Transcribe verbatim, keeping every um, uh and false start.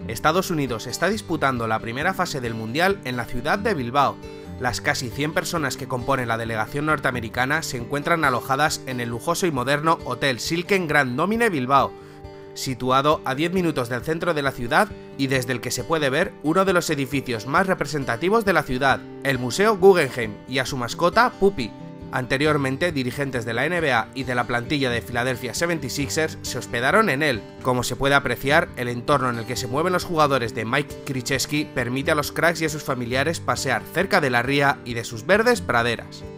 Estados Unidos está disputando la primera fase del Mundial en la ciudad de Bilbao. Las casi cien personas que componen la delegación norteamericana se encuentran alojadas en el lujoso y moderno Hotel Silken Grand Domine Bilbao, situado a diez minutos del centro de la ciudad y desde el que se puede ver uno de los edificios más representativos de la ciudad, el Museo Guggenheim, y a su mascota Puppy. Anteriormente, dirigentes de la N B A y de la plantilla de Philadelphia setenta y seis ers se hospedaron en él. Como se puede apreciar, el entorno en el que se mueven los jugadores de Mike Krzyzewski permite a los cracks y a sus familiares pasear cerca de la ría y de sus verdes praderas.